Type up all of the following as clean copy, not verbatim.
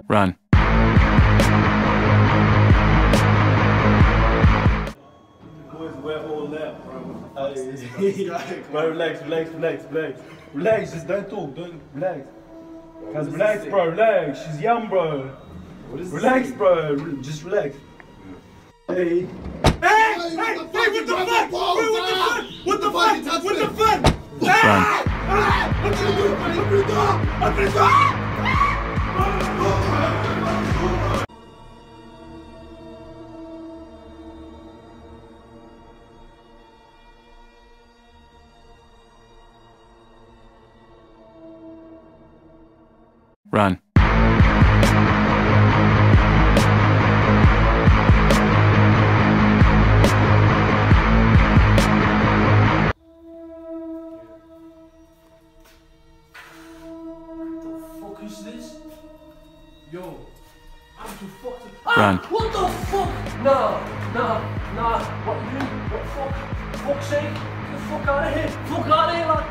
Run. Boys, we're all left, bro. Bro, relax. Relax, just don't talk, relax. Guys, relax, bro, relax. She's young, bro. Relax, bro. Just relax. Hey, what the fuck? What the fuck? Run. Run. What is this? Yo, I'm too fucked up. Run. What the fuck? Nah. What you doing? What fuck? Fuck's sake. Get the fuck out of here. Fuck out of here, man.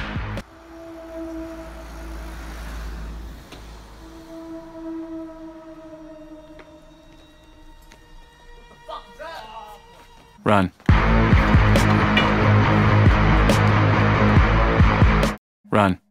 What the fuck is that? Run. Run.